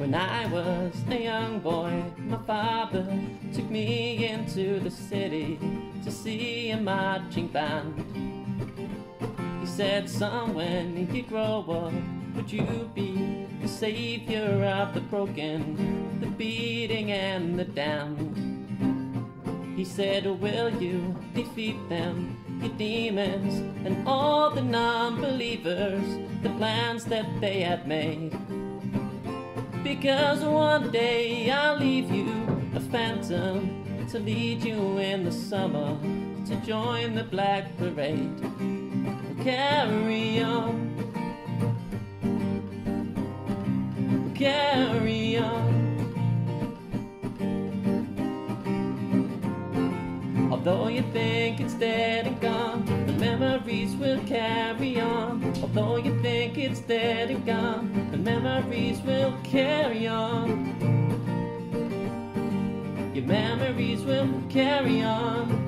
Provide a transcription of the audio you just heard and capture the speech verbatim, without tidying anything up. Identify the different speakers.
Speaker 1: When I was a young boy, my father took me into the city to see a marching band. He said, son, when you grow up, would you be the savior of the broken, the beating and the damned? He said, will you defeat them, your demons, and all the non-believers, the plans that they had made? Because one day I'll leave you a phantom to lead you in the summer to join the black parade. Carry on, carry on. Although you think it's dead and gone, the memories will carry on. Although you think it's dead and gone, the memories will carry on. Your memories will carry on.